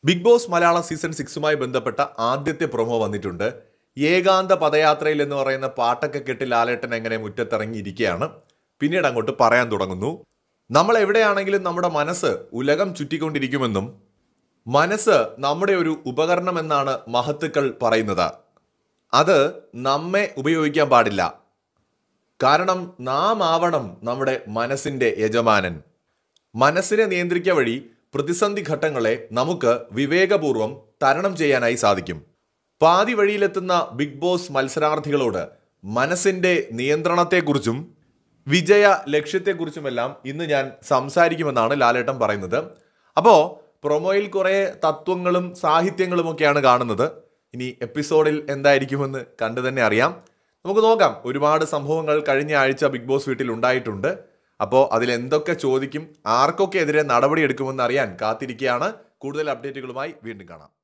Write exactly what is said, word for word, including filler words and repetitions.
Big Boss Malayalam season സിക്സുമായി ബന്ധപ്പെട്ട ആദ്യത്തെ പ്രൊമോ വന്നിട്ടുണ്ട്. ഏകാന്ത പദയാത്രയിൽ എന്ന് പറയുന്ന പാട്ടൊക്കെ കെട്ടി ലാലേട്ടൻ എങ്ങനെ മുറ്റത്തിറങ്ങിയിരിക്കുകയാണ്. പിന്നീട് അങ്ങോട്ട് പറയാൻ തുടങ്ങുന്നു, നമ്മൾ എവിടെയാണെങ്കിലും നമ്മുടെ മനസ്സ് ഉലകം ചുറ്റിക്കൊണ്ടിരിക്കുമെന്നും മനസ്സ് നമ്മുടെ ഒരു ഉപകരണമെന്നാണ് മഹത്തുക്കൾ പറയുന്നത്. അത് നമ്മെ ഉപയോഗിക്കാൻ പാടില്ല, കാരണം നാം ആവണം നമ്മുടെ മനസ്സിൻ്റെ യജമാനൻ. മനസ്സിനെ നിയന്ത്രിക്കുക വഴി പ്രതിസന്ധി ഘട്ടങ്ങളെ നമുക്ക് വിവേകപൂർവം തരണം ചെയ്യാനായി സാധിക്കും. പാതി വഴിയിലെത്തുന്ന ബിഗ് ബോസ് മത്സരാർത്ഥികളോട് മനസ്സിൻ്റെ നിയന്ത്രണത്തെക്കുറിച്ചും വിജയ ലക്ഷ്യത്തെക്കുറിച്ചുമെല്ലാം ഇന്ന് ഞാൻ സംസാരിക്കുമെന്നാണ് ലാലേട്ടൻ പറയുന്നത്. അപ്പോൾ പ്രൊമോയിൽ കുറേ തത്വങ്ങളും സാഹിത്യങ്ങളുമൊക്കെയാണ് കാണുന്നത്. ഇനി എപ്പിസോഡിൽ എന്തായിരിക്കുമെന്ന് കണ്ടു തന്നെ അറിയാം. നമുക്ക് നോക്കാം. ഒരുപാട് സംഭവങ്ങൾ കഴിഞ്ഞ ആഴ്ച ബിഗ് ബോസ് വീട്ടിൽ ഉണ്ടായിട്ടുണ്ട്. അപ്പോൾ അതിലെന്തൊക്കെ ചോദിക്കും, ആർക്കൊക്കെ എതിരെ നടപടി എടുക്കുമെന്ന് അറിയാൻ കാത്തിരിക്കുകയാണ്. കൂടുതൽ അപ്ഡേറ്റുകളുമായി വീണ്ടും കാണാം.